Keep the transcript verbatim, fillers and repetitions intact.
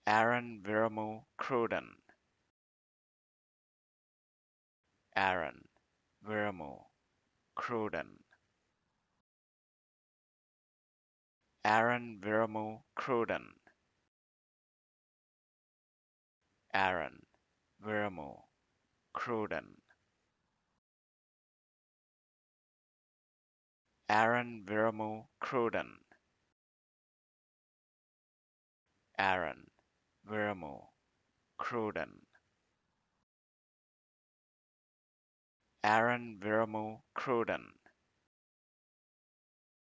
Aaron Wiremu Cruden. Aaron Wiremu Cruden. Aaron Wiremu Cruden. Aaron Wiremu Cruden. Aaron Wiremu Cruden. Aaron Wiremu Cruden. Aaron Wiremu Cruden.